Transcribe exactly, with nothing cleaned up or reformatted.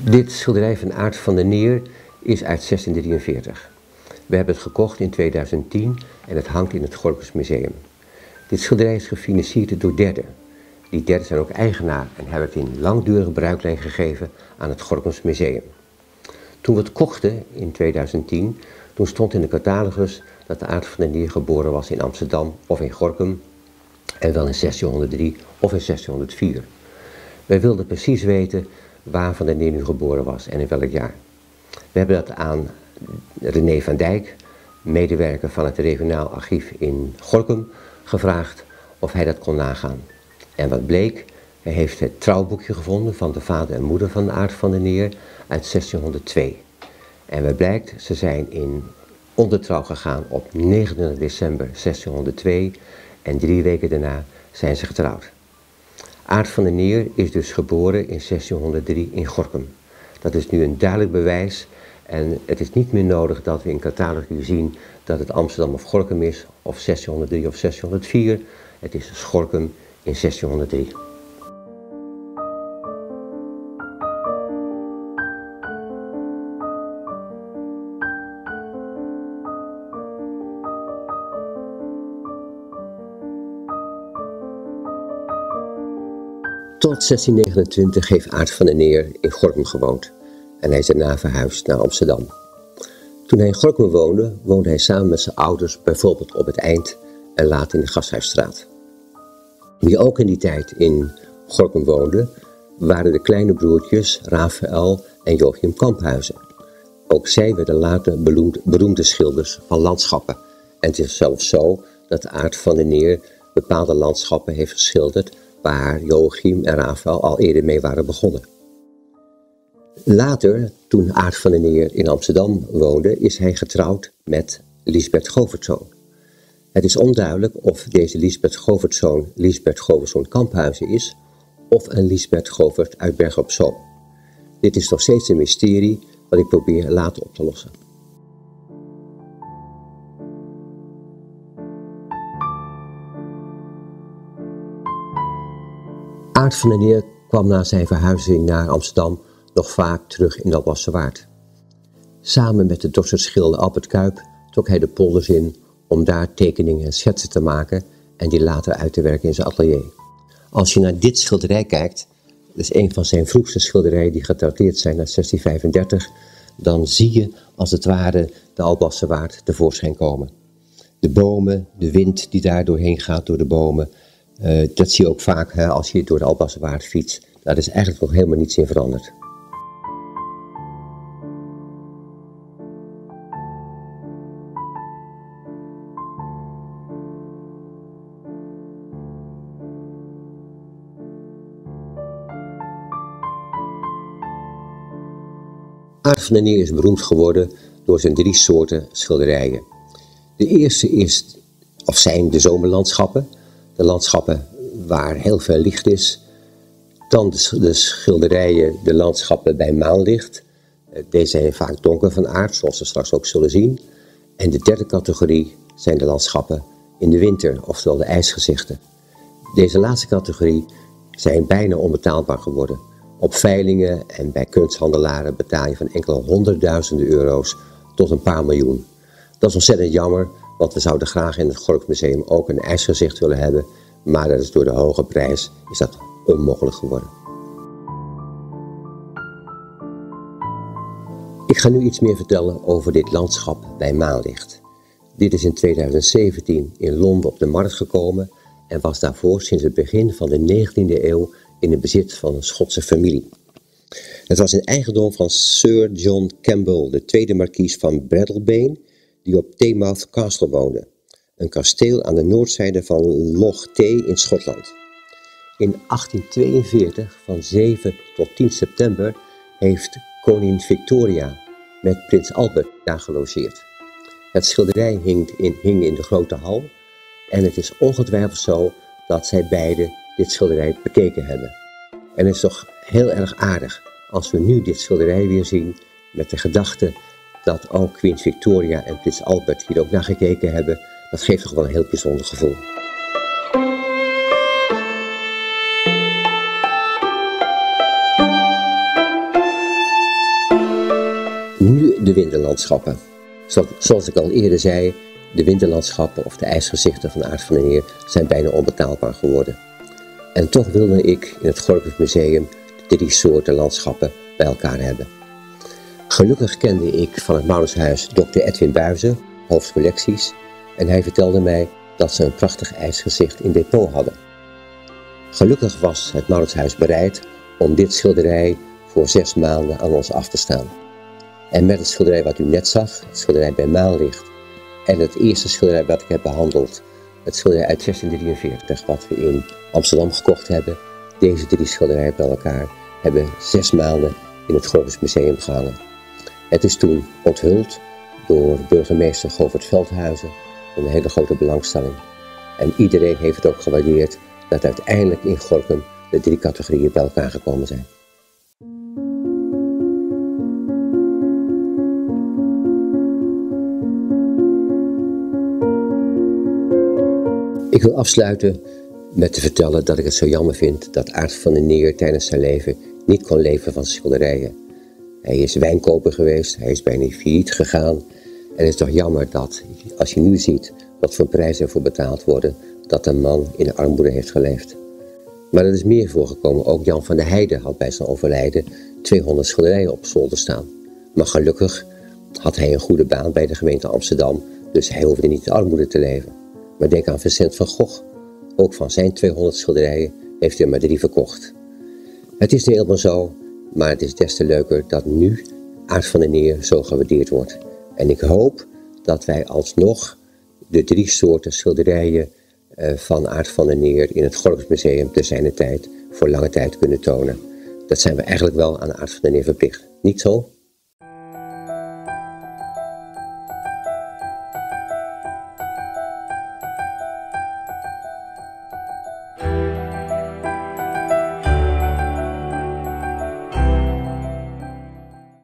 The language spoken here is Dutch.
Dit schilderij van Aart van der Neer is uit zestien drieënveertig. We hebben het gekocht in tweeduizend tien en het hangt in het Gorincus Museum. Dit schilderij is gefinancierd door derden. Die derden zijn ook eigenaar en hebben het in langdurige bruikleen gegeven aan het Gorincus Museum. Toen we het kochten in tweeduizend tien, toen stond in de catalogus dat Aart van der Neer geboren was in Amsterdam of in Gorinchem en wel in zestienhonderddrie of in zestienhonderdvier. Wij wilden precies weten waar Van der Neer nu geboren was en in welk jaar. We hebben dat aan René van Dijk, medewerker van het regionaal archief in Gorinchem, gevraagd of hij dat kon nagaan. En wat bleek, hij heeft het trouwboekje gevonden van de vader en moeder van Aart van der Neer uit zestienhonderdtwee. En wat blijkt, ze zijn in ondertrouw gegaan op negenentwintig december zestienhonderdtwee en drie weken daarna zijn ze getrouwd. Aart van der Neer is dus geboren in zestienhonderddrie in Gorinchem. Dat is nu een duidelijk bewijs en het is niet meer nodig dat we in catalogus zien dat het Amsterdam of Gorinchem is, of zestienhonderddrie of zestienhonderdvier. Het is dus Gorinchem in zestienhonderddrie. Tot zestien negenentwintig heeft Aart van der Neer in Gorinchem gewoond en hij is daarna verhuisd naar Amsterdam. Toen hij in Gorinchem woonde, woonde hij samen met zijn ouders bijvoorbeeld op het Eind en later in de Gasthuisstraat. Wie ook in die tijd in Gorinchem woonde, waren de kleine broertjes Raphaël en Joachim Kamphuizen. Ook zij werden later beroemd, beroemde schilders van landschappen. En het is zelfs zo dat Aart van der Neer bepaalde landschappen heeft geschilderd waar Joachim en Raphaël al eerder mee waren begonnen. Later, toen Aart van der Neer in Amsterdam woonde, is hij getrouwd met Liesbeth Govertzoon. Het is onduidelijk of deze Liesbeth Govertzoon Liesbeth Govertzoon Kamphuizen is, of een Liesbeth Govert uit Bergen op Zoom. Dit is nog steeds een mysterie wat ik probeer later op te lossen. Aart van der Neer kwam na zijn verhuizing naar Amsterdam nog vaak terug in de Albasserwaard. Samen met de dorserschilder Albert Cuyp trok hij de polders in om daar tekeningen en schetsen te maken en die later uit te werken in zijn atelier. Als je naar dit schilderij kijkt, dat is een van zijn vroegste schilderijen die gedateerd zijn uit zestien vijfendertig, dan zie je als het ware de Albasserwaard tevoorschijn komen. De bomen, de wind die daar doorheen gaat door de bomen, uh, dat zie je ook vaak hè, als je door de Albasserwaard fietst. Daar is eigenlijk nog helemaal niets in veranderd. Aart van der Neer is beroemd geworden door zijn drie soorten schilderijen. De eerste is, of zijn de zomerlandschappen, de landschappen waar heel veel licht is. Dan de, de schilderijen, de landschappen bij maanlicht. Deze zijn vaak donker van aard, zoals we straks ook zullen zien. En de derde categorie zijn de landschappen in de winter, oftewel de ijsgezichten. Deze laatste categorie zijn bijna onbetaalbaar geworden. Op veilingen en bij kunsthandelaren betaal je van enkele honderdduizenden euro's tot een paar miljoen. Dat is ontzettend jammer, want we zouden graag in het Gorinchem Museum ook een ijsgezicht willen hebben, maar dat is door de hoge prijs is dat onmogelijk geworden. Ik ga nu iets meer vertellen over dit landschap bij maanlicht. Dit is in tweeduizend zeventien in Londen op de markt gekomen en was daarvoor sinds het begin van de negentiende eeuw in het bezit van een Schotse familie. Het was een eigendom van Sir John Campbell, de tweede markies van Breadalbane, die op Taymouth Castle woonde, een kasteel aan de noordzijde van Loch Tay in Schotland. In achttien tweeënveertig, van zeven tot tien september, heeft koningin Victoria met prins Albert daar gelogeerd. Het schilderij hing in, hing in de grote hal en het is ongetwijfeld zo dat zij beide dit schilderij bekeken hebben. En het is toch heel erg aardig als we nu dit schilderij weer zien met de gedachte dat ook Queen Victoria en prins Albert hier ook naar gekeken hebben. Dat geeft toch wel een heel bijzonder gevoel. de winterlandschappen. Zoals ik al eerder zei, de winterlandschappen of de ijsgezichten van Aart van der Neer zijn bijna onbetaalbaar geworden. En toch wilde ik in het Gorincus Museum de drie soorten landschappen bij elkaar hebben. Gelukkig kende ik van het Mauritshuis dokter Edwin Buizen, hoofd collecties, en hij vertelde mij dat ze een prachtig ijsgezicht in depot hadden. Gelukkig was het Mauritshuis bereid om dit schilderij voor zes maanden aan ons af te staan. En met het schilderij wat u net zag, het schilderij bij maanlicht, en het eerste schilderij wat ik heb behandeld, het schilderij uit zestien drieënveertig wat we in Amsterdam gekocht hebben, deze drie schilderijen bij elkaar hebben zes maanden in het Gorincus Museum gehangen. Het is toen onthuld door burgemeester Govert Veldhuizen, een hele grote belangstelling. En iedereen heeft het ook gewaardeerd dat uiteindelijk in Gorinchem de drie categorieën bij elkaar gekomen zijn. Ik wil afsluiten met te vertellen dat ik het zo jammer vind dat Aart van der Neer tijdens zijn leven niet kon leven van schilderijen. Hij is wijnkoper geweest, hij is bijna failliet gegaan. En het is toch jammer dat, als je nu ziet wat voor prijzen ervoor betaald worden, dat een man in armoede heeft geleefd. Maar er is meer voorgekomen. Ook Jan van der Heijden had bij zijn overlijden tweehonderd schilderijen op zolder staan. Maar gelukkig had hij een goede baan bij de gemeente Amsterdam, dus hij hoefde niet in armoede te leven. Maar denk aan Vincent van Gogh. Ook van zijn tweehonderd schilderijen heeft hij er maar drie verkocht. Het is niet helemaal zo, maar het is des te leuker dat nu Aart van der Neer zo gewaardeerd wordt. En ik hoop dat wij alsnog de drie soorten schilderijen van Aart van der Neer in het Gorincus Museum te zijner tijd voor lange tijd kunnen tonen. Dat zijn we eigenlijk wel aan Aart van der Neer verplicht. Niet zo?